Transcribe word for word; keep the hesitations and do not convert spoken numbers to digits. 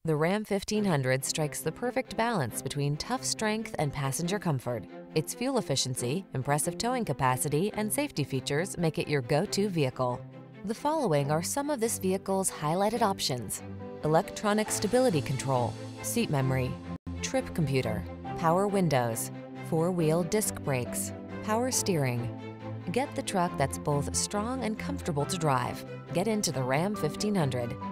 The Ram fifteen hundred strikes the perfect balance between tough strength and passenger comfort. Its fuel efficiency, impressive towing capacity, and safety features make it your go-to vehicle. The following are some of this vehicle's highlighted options: electronic stability control, seat memory, trip computer, power windows, four-wheel disc brakes, power steering. Get the truck that's both strong and comfortable to drive. Get into the Ram fifteen hundred.